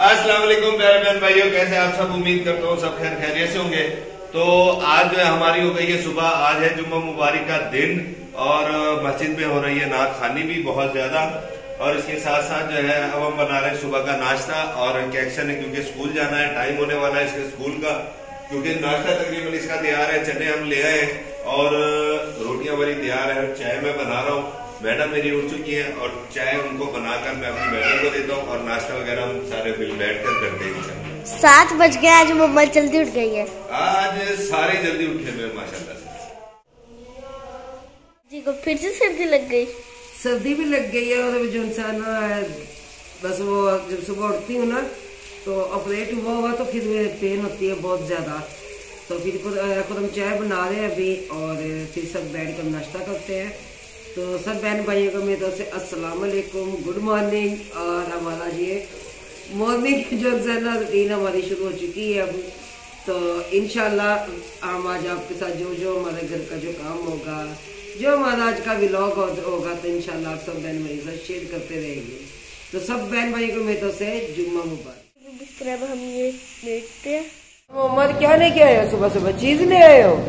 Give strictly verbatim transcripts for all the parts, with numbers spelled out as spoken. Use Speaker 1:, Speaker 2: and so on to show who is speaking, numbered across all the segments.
Speaker 1: अस्सलाम वालेकुम प्यारे बहन भाइयों, कैसे आप सब? उम्मीद करता हूँ सब खैर खैरियत से होंगे। तो आज जो है हमारी हो गई है सुबह, आज है जुम्मा मुबारक का दिन और मस्जिद में हो रही है नात खानी भी बहुत ज्यादा। और इसके साथ साथ जो है अब हम बना रहे हैं सुबह का नाश्ता और कैक्शन है क्योंकि स्कूल जाना है, टाइम होने वाला है इसके स्कूल का, क्योंकि नाश्ता तकरीबन इसका तैयार है। चने हम ले आए और रोटियां बड़ी तैयार है, चाय मैं बना रहा हूँ। मैडम मेरी उठ चुकी है और चाय उनको बनाकर मैं अपनी मैडम को देता हूँ और नाश्ता वगैरह हम सारे बिल बैठ कर करते हैं।
Speaker 2: सात बज गए, आज मम्मा जल्दी उठ गई है।
Speaker 1: आज सारे जल्दी उठे हुए माशाल्लाह से।
Speaker 2: जी को फिर से सर्दी लग गई,
Speaker 3: सर्दी भी लग गई है। और जो इंसान बस वो जब सुबह उठती हूँ ना तो ऑपरेट हुआ हुआ तो फिर पेन होती है बहुत ज्यादा। तो फिर खुद हम चाय बना रहे हैं अभी और फिर सब बैठ कर नाश्ता करते हैं। तो सब बहन भाइयों को मेरी तरफ से अस्सलाम वालेकुम, गुड मॉर्निंग। और हमारा ये मॉर्निंग की जो रूटीन हमारी शुरू हो चुकी है अब। तो इंशाल्लाह हम आज आपके साथ जो जो हमारे घर का जो काम होगा, जो हमारा आज का व्लॉग होगा, तो इंशाल्लाह आप सब बहन भाइयों से शेयर करते रहेंगे। तो सब बहन भाइयों को मेरी तरफ से जुम्मा मुबारक।
Speaker 2: बिस्तर पर हम ये लेटते हैं।
Speaker 3: मोहम्मद क्या लेके आए हो? सुबह सुबह चीज ले आए हो?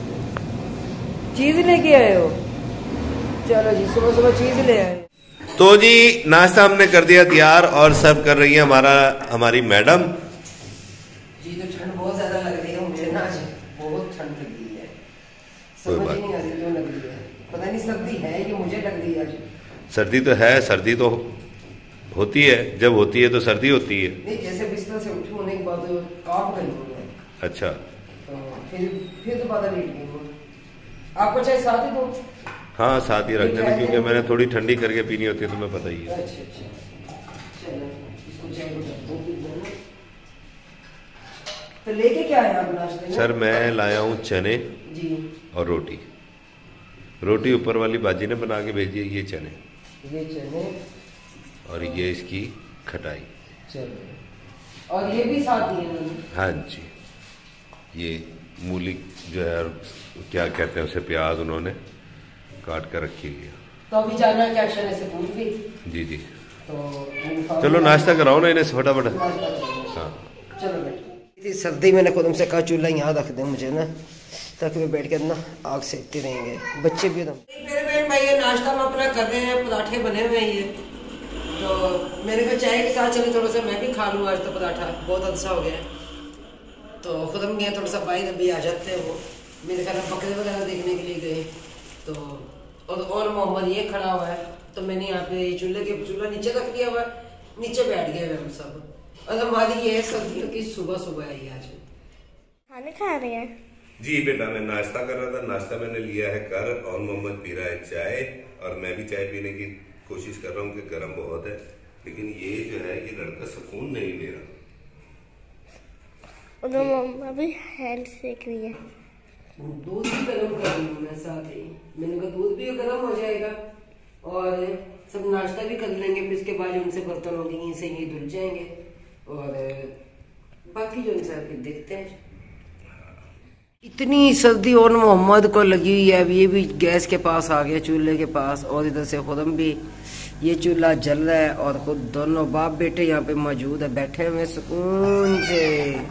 Speaker 3: चीज लेके आए हो? चलो जी, सुबह सुबह चीज ले आए।
Speaker 1: तो जी नाश्ता हमने कर दिया तैयार और सर्व कर रही है हमारा हमारी मैडम
Speaker 3: जी। तो ठंड बहुत ज्यादा लग रही है मुझे ना, आज बहुत ठंड लग रही है, समझ नहीं आ रही क्यों लग रही है। पता नहीं सर्दी है कि मुझे लग रही है आज।
Speaker 1: सर्दी तो है, सर्दी तो होती है, जब होती है तो सर्दी होती है।
Speaker 3: नहीं, जैसे बिस्तर से उठी होने के बाद कांप गई हूँ मैं।
Speaker 1: अच्छा,
Speaker 3: तो फिर फिर दोबारा लेट गई हूँ। आपको चाहे साथ ही दो?
Speaker 1: हाँ साथ ही रख देना, क्योंकि मैंने थोड़ी ठंडी करके पीनी होती है, तुम्हें पता ही है।
Speaker 3: अच्छा अच्छा, चलो इसको चाय को दो। तो लेके क्या है आप नाश्ते में?
Speaker 1: सर मैं लाया हूँ चने
Speaker 3: जी
Speaker 1: और रोटी। रोटी ऊपर वाली बाजी ने बना के भेजी है, ये चने,
Speaker 3: ये चने
Speaker 1: और ये इसकी खटाई।
Speaker 3: चलो, और ये भी साथ ही है?
Speaker 1: हाँ जी, ये मूली जो है क्या कहते हैं उसे, प्याज उन्होंने काट कर रखी हुई है।
Speaker 3: तो अभी जाना क्या एक्शन है स्कूल भी?
Speaker 1: जी जी।
Speaker 3: तो
Speaker 1: चलो नाश्ता कराओ ना इन्हें फटाफट। हाँ
Speaker 3: चलो बैठो। सर्दी मैंने खुद से कहा चूल्हा यहाँ रख दे मुझे ना, ताकि वे बैठ कर ना आग सेकते रहेंगे, बच्चे भी। तो मेरे बहन भाई ये नाश्ता हम अपना कर रहे हैं, पराठे बने हुए हैं ये। तो मेरे को चाय के साथ चले थोड़ा सा मैं भी खा लूँ आज, तो पराठा बहुत अच्छा हो गया है। तो खुद हम गए थोड़ा सा बाहर, अभी आ जाते हैं वो मेरे ख्याल बकरे वगैरह देखने के लिए गए। तो और, और मोहम्मद ये खड़ा हुआ है, तो मैंने यहाँ पे चूल्हे के चूल्हा नीचे रख दिया हुआ है, नीचे बैठ गए हुए हम सब। और हमारी ये सर्दियों की सुबह सुबह आई आज
Speaker 2: खाने खा रहे हैं।
Speaker 1: जी बेटा, मैं नाश्ता कर रहा था, नाश्ता मैंने लिया है कर, और मोहम्मद पी रहा है चाय, और मैं भी चाय पीने की कोशिश कर रहा हूँ कि गर्म बहुत है, लेकिन ये जो है ये लड़का सुकून नहीं ले रहा।
Speaker 2: उधर मम्मा भी हैंड सेक रही है।
Speaker 3: दूध भी गर्म कर लूँ मैं साथ ही, मैंने कहा दूध भी गर्म हो जाएगा और सब नाश्ता भी कर लेंगे। फिर इसके बाद उनसे बर्तन होंगे यहीं से ये धुल जाएंगे और बाकी जो इंसान फिर देखते हैं। इतनी सर्दी और मोहम्मद को लगी हुई है, अब ये भी गैस के पास आ गया, चूल्हे के पास, और इधर से खुदम भी ये चूल्हा जल रहा है और खुद दोनों बाप बेटे यहाँ पे मौजूद है, बैठे हुए सुकून से।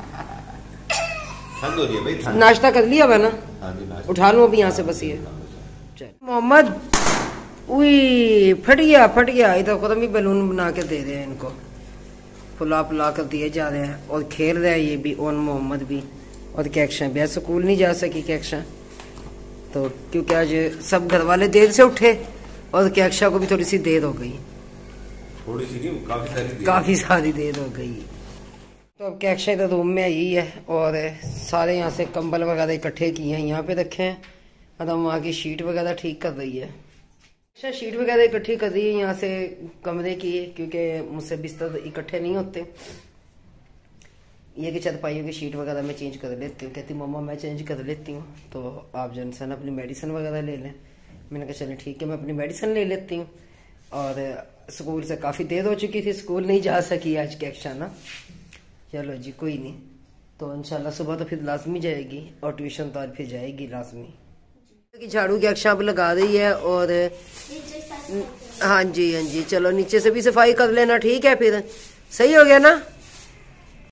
Speaker 1: ठंड हो रही है भाई,
Speaker 3: नाश्ता कर लिया है ना? उठा लूं अभी यहाँ से बस ये। मोहम्मद उई फट गया फट गया, इधर खुद भी बैलून बना के दे रहे हैं इनको, फुला फुला कर दिए जा रहे हैं और खेल रहे हैं ये भी और मोहम्मद भी। और कैक्शन भी स्कूल नहीं जा सकी कैक्शन, तो क्योंकि आज सब घर वाले देर से उठे और कैक्शा को भी थोड़ी सी देर हो गई,
Speaker 1: थोड़ी सी नहीं काफी सारी
Speaker 3: काफी सारी देर हो गई। तो अब कैक्शा इधर रूम में आई है और सारे यहाँ से कंबल वगैरह इकट्ठे किए हैं, यहाँ पे रखे हैं। और हम वहाँ की शीट वगैरह ठीक कर रही है, अच्छा शीट वगैरह इकट्ठी कर रही है यहाँ से कमरे की, क्योंकि मुझसे बिस्तर इकट्ठे नहीं होते। ये कि चरपाइयों की शीट वगैरह मैं चेंज कर लेती हूँ, कहती मम्मा मैं चेंज कर लेती हूँ, तो आप जो है अपनी मेडिसिन वगैरह ले लें। मैंने कहा चलें ठीक है, मैं अपनी मेडिसिन ले लेती हूँ। और स्कूल से काफ़ी देर हो चुकी थी, स्कूल नहीं जा सकी आज कैक्शा ना। चलो जी कोई नहीं, तो इंशाल्लाह सुबह तो फिर लाजमी जाएगी और ट्यूशन तो आज फिर जाएगी लाजमी। झाड़ू की अक्षा लगा रही है और हाँ जी हाँ जी, चलो नीचे से भी सफाई कर लेना, ठीक है फिर सही हो गया ना।